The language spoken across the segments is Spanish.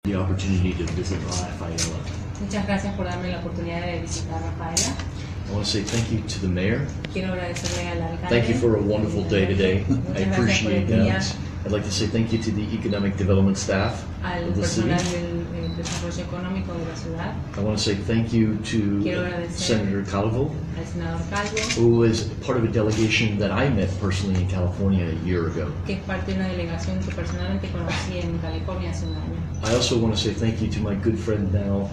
the opportunity to visit Rafaela. Muchas gracias por darme la oportunidad de visitar Rafaela. I want to say thank you to the mayor. Quiero agradecerle al alcalde. Thank you for a wonderful day today. I appreciate that. I'd like to say thank you to the economic development staff Al of the city. personal del desarrollo económico de la ciudad. I want to say thank you to Senator Calvo, Al senador Calvo, who is part of a delegation that I met personally in California a year ago. que es parte de una delegación que personalmente conocí en California hace un año. I also want to say thank you to my good friend now,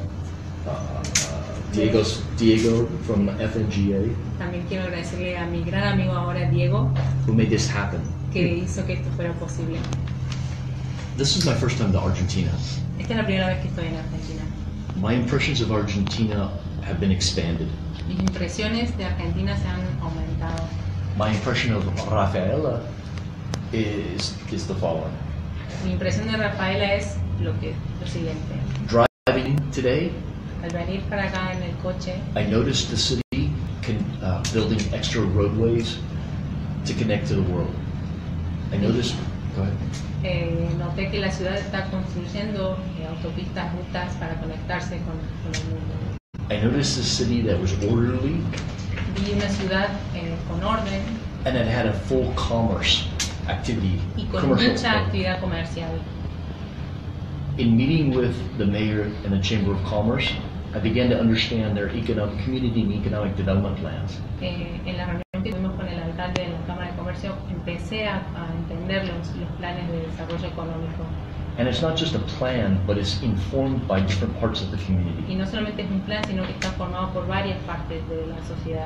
Diego from FNGA, También quiero agradecerle a mi gran amigo ahora, Diego, who made this happen. que hizo que esto fuera posible. This is my first time to Argentina. Esta es la primera vez que estoy en Argentina. My impressions of Argentina have been expanded. Mis impresiones de Argentina se han aumentado. My impression of Rafaela is the following. Mi impresión de Rafaela es lo siguiente. Driving today, Al venir para acá en el coche, I noticed the city building extra roadways to connect to the world. I noticed. Go ahead. Noté que la ciudad está construyendo autopistas, rutas para conectarse con el mundo. I noticed a city that was orderly Vi una ciudad con orden and it had a full commerce activity, y con commercial. mucha actividad comercial. In meeting with the mayor and the Chamber of Commerce, I began to understand their community and economic development plans. En la reunión que tuvimos con el alcalde de la Cámara de Comercio, empecé a entender los planes de desarrollo económico. And it's not just a plan, but it's informed by different parts of the Y community. no solamente es un plan, sino que está formado por varias partes de la sociedad.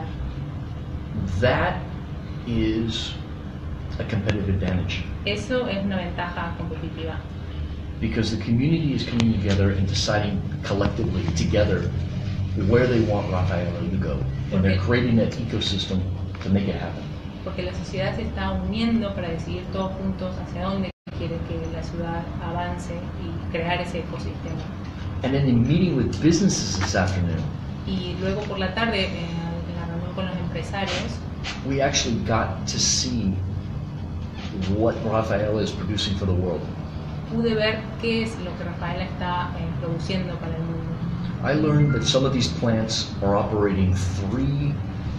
That is a competitive advantage Eso es una ventaja competitiva, because the community is coming together and deciding collectively together where they want Rafaela to go. And they're creating that ecosystem to make it happen. porque la sociedad se está uniendo para decidir todos juntos hacia dónde quiere que la ciudad avance y crear ese ecosistema. And then in meeting with businesses this afternoon, Y luego por la tarde, en la reunión con los empresarios, we actually got to see what Rafaela is producing for the world. pude ver qué es lo que Rafaela está produciendo para el mundo. I learned that some of these plants are operating 3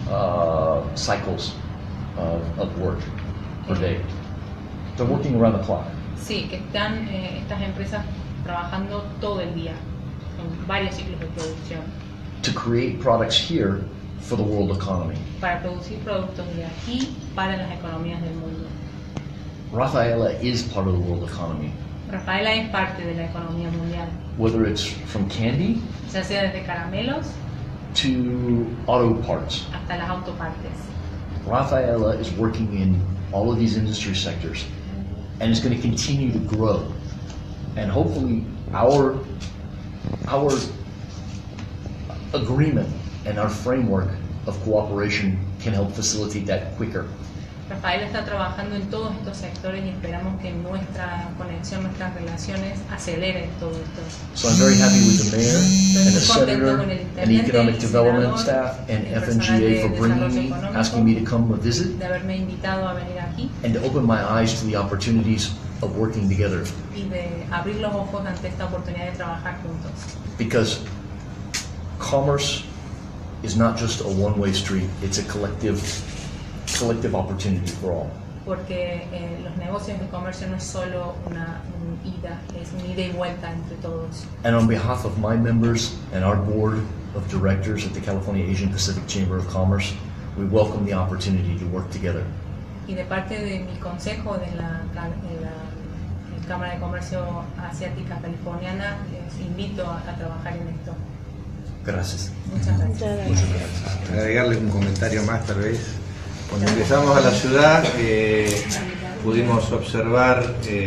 cycles of work per day. They're working around the clock. Sí, que están estas empresas trabajando todo el día, en varios ciclos de producción, To create products here for the world economy. para producir productos de aquí para las economías del mundo. Rafaela is part of the world economy. Rafaela es parte de la economía mundial, Whether it's from candy ya sea desde caramelos to auto parts, hasta las autopartes. Rafaela is working in all of these industry sectors and is going to continue to grow. And hopefully our agreement and our framework of cooperation can help facilitate that quicker. Rafaela está trabajando en todos estos sectores y esperamos que nuestra conexión, nuestras relaciones aceleren todo esto. So I'm very happy with the mayor and the Estoy contento senator con el and the economic intendente, el development senador, staff and el personal FNGA de for bringing desarrollo me, económico, asking me to come visit de haberme invitado a venir aquí and to open my eyes to the opportunities of working together. y de abrir los ojos ante esta oportunidad de trabajar juntos. Because commerce is not just a one-way street, it's a collective opportunity for all. Porque los negocios de comercio no es solo una ida, es un ida y vuelta entre todos. And on behalf of my members and our board of directors at the California Asian Pacific Chamber of Commerce, we welcome the opportunity to work together. Y de parte de mi consejo de la Cámara de Comercio Asiática Californiana, les invito a trabajar en esto. Gracias. Muchas gracias. Muchas gracias. Agregarle un comentario más tal vez. Cuando ingresamos a la ciudad pudimos observar,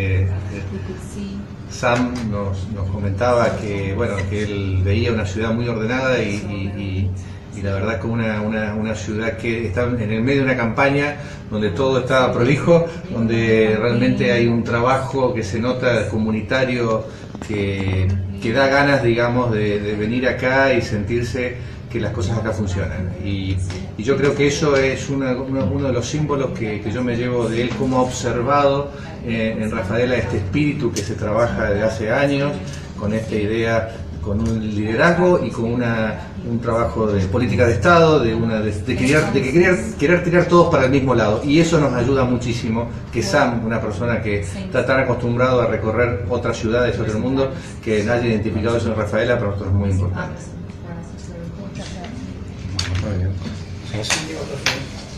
Sam nos comentaba que, bueno, que él veía una ciudad muy ordenada y la verdad que una ciudad que está en el medio de una campaña donde todo está prolijo, donde realmente hay un trabajo que se nota comunitario que da ganas, digamos, de venir acá y sentirse que las cosas acá funcionan. Y yo creo que eso es uno de los símbolos que yo me llevo de él, como ha observado en Rafaela este espíritu que se trabaja desde hace años, con esta idea, con un liderazgo y con un trabajo de política de Estado, de querer tirar todos para el mismo lado. Y eso nos ayuda muchísimo, que Sam, una persona que está tan acostumbrado a recorrer otras ciudades, otro mundo, que haya identificado eso en Rafaela, para nosotros es muy importante. Muy bien.